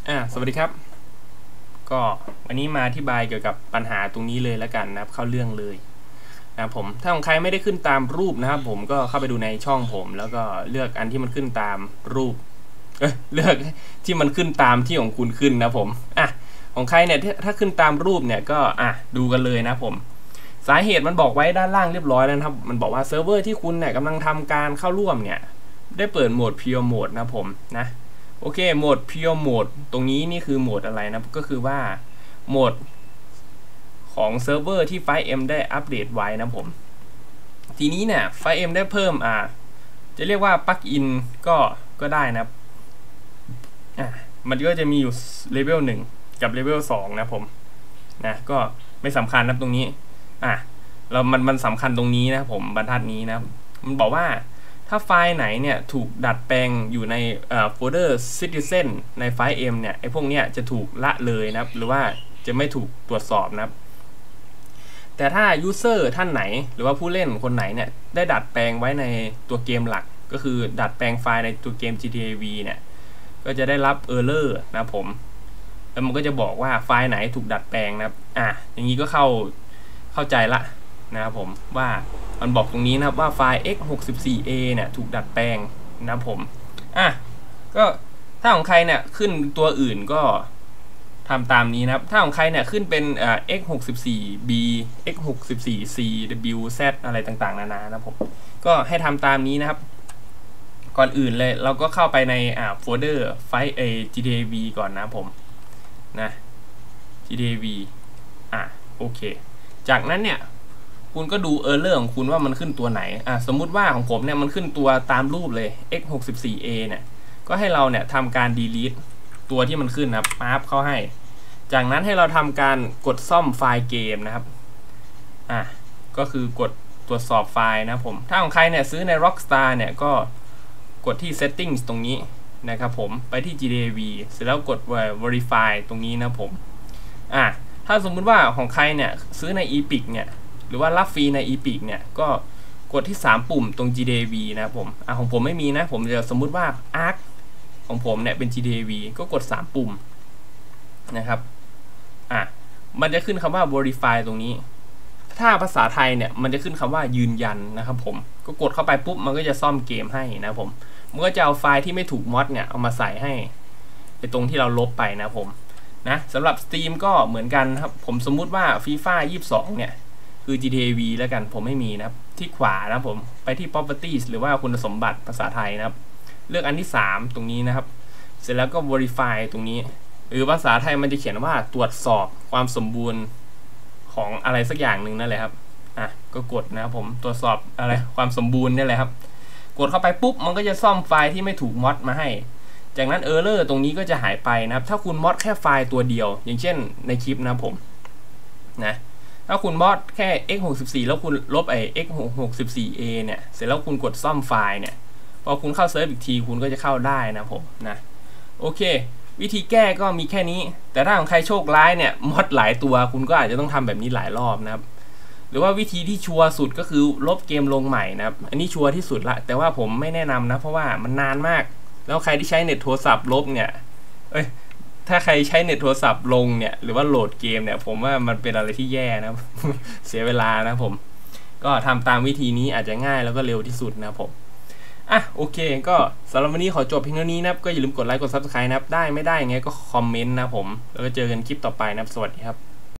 สวัสดีครับก็วันนี้มาอธิบายเกี่ยวกับปัญหาตรงนี้เลยแล้วกันนะครับเข้าเรื่องเลยนะผมถ้าของใครไม่ได้ขึ้นตามรูปนะครับผมก็เข้าไปดูในช่องผมแล้วก็เลือกอันที่มันขึ้นตามรูปเลือกที่มันขึ้นตามที่ของคุณขึ้นนะผมของใครเนี่ยถ้าขึ้นตามรูปเนี่ยก็ดูกันเลยนะผมสาเหตุมันบอกไว้ด้านล่างเรียบร้อยแล้วครับมันบอกว่าเซิร์ฟเวอร์ที่คุณเนี่ยกำลังทำการเข้าร่วมเนี่ยได้เปิดโหมด Pure Mode นะผมนะโอเคโหมด Pure Mode ตรงนี้นี่คือโหมดอะไรนะก็คือว่าโหมดของเซิร์ฟเวอร์ที่ 5M ได้อัปเดตไว้นะผมทีนี้เนี่ย 5M ได้เพิ่มจะเรียกว่าปลั๊กอินก็ได้นะมันก็จะมีอยู่เลเวล1กับเลเวล2นะผมนะก็ไม่สำคัญนะตรงนี้มันสำคัญตรงนี้นะผมบรรทัดนี้นะมันบอกว่าถ้าไฟล์ไหนเนี่ยถูกดัดแปลงอยู่ในโฟลเดอร์ Citizen ในไฟล์ M เนี่ยไอ้พวกเนี้ยจะถูกละเลยนะครับหรือว่าจะไม่ถูกตรวจสอบนะครับแต่ถ้า User ท่านไหนหรือว่าผู้เล่นคนไหนเนี่ยได้ดัดแปลงไว้ในตัวเกมหลักก็คือดัดแปลงไฟล์ในตัวเกม GTA V เนี่ยก็จะได้รับ Error นะผมแล้วมันก็จะบอกว่าไฟล์ไหนถูกดัดแปลงนะครับอย่างนี้ก็เข้าใจละนะครับผมว่ามันบอกตรงนี้นะครับว่าไฟล์ x64a เนี่ยถูกดัดแปลงนะครับผมก็ถ้าของใครเนี่ยขึ้นตัวอื่นก็ทำตามนี้นะครับถ้าของใครเนี่ยขึ้นเป็นx64b x64c wz อะไรต่างๆนานานะผมก็ให้ทำตามนี้นะครับก่อนอื่นเลยเราก็เข้าไปในโฟลเดอร์ไฟล์GTA V ก่อนนะผมนะ GTA V โอเคจากนั้นเนี่ยคุณก็ดูErrorของคุณว่ามันขึ้นตัวไหนสมมุติว่าของผมเนี่ยมันขึ้นตัวตามรูปเลย x64a เนี่ยก็ให้เราเนี่ยทำการ delete ตัวที่มันขึ้นนะครับมาร์คเข้าให้จากนั้นให้เราทำการกดซ่อมไฟล์เกมนะครับก็คือกดตรวจสอบไฟล์นะผมถ้าของใครเนี่ยซื้อใน Rockstar เนี่ยก็กดที่ settings ตรงนี้นะครับผมไปที่ GTA V เสร็จแล้วกด verify ตรงนี้นะผมถ้าสมมุติว่าของใครเนี่ยซื้อใน Epic เนี่ยหรือว่ารับฟรีใน Epic เนี่ยก็กดที่3ปุ่มตรง GTA V นะครับผมของผมไม่มีนะผมจะสมมุติว่า Arc ของผมเนี่ยเป็น GTA V ก็กด3ปุ่มนะครับมันจะขึ้นคำว่า verify ตรงนี้ถ้าภาษาไทยเนี่ยมันจะขึ้นคำว่ายืนยันนะครับผมก็กดเข้าไปปุ๊บมันก็จะซ่อมเกมให้นะผมมันก็จะเอาไฟล์ที่ไม่ถูกมอดเนี่ยเอามาใส่ให้ในตรงที่เราลบไปนะผมนะสำหรับ Steam ก็เหมือนกันครับผมสมมุติว่า FIFA 22เนี่ยคือ GTA V แล้วกันผมไม่มีนะครับที่ขวานะผมไปที่ properties หรือว่าคุณสมบัติภาษาไทยนะครับเลือกอันที่3ตรงนี้นะครับเสร็จแล้วก็ verify ตรงนี้หรือภาษาไทยมันจะเขียนว่าตรวจสอบความสมบูรณ์ของอะไรสักอย่างหนึ่งนั่นแหละครับก็กดนะครับผมตรวจสอบอะไรความสมบูรณ์นี่แหละครับกดเข้าไปปุ๊บมันก็จะซ่อมไฟล์ที่ไม่ถูกมอดมาให้จากนั้นErrorตรงนี้ก็จะหายไปนะครับถ้าคุณมอดแค่ไฟล์ตัวเดียวอย่างเช่นในคลิปนะผมนะถ้าคุณมอดแค่ x64 แล้วคุณลบx64a เนี่ยเสร็จแล้วคุณกดซ่อมไฟล์เนี่ยพอคุณเข้าเซิร์ฟอีกทีคุณก็จะเข้าได้นะผมนะโอเควิธีแก้ก็มีแค่นี้แต่ถ้าของใครโชคร้ายเนี่ยมอดหลายตัวคุณก็อาจจะต้องทำแบบนี้หลายรอบนะครับหรือว่าวิธีที่ชัวร์สุดก็คือลบเกมลงใหม่นะครับอันนี้ชัวร์ที่สุดละแต่ว่าผมไม่แนะนำนะเพราะว่ามันนานมากแล้วใครที่ใช้เน็ตโทรศัพท์ลบเนี่ยถ้าใครใช้เน็ตโทรศัพท์ลงเนี่ยหรือว่าโหลดเกมเนี่ยผมว่ามันเป็นอะไรที่แย่นะ เสียเวลานะผมก็ทำตามวิธีนี้อาจจะง่ายแล้วก็เร็วที่สุดนะผมโอเคก็สำหรับวันนี้ขอจบเพียงเท่านี้นะครับก็อย่าลืมกดไลค์กด Subscribe นะครับได้ไม่ได้ไงก็คอมเมนต์นะผมแล้วก็เจอกันคลิปต่อไปนะครับสวัสดีครับ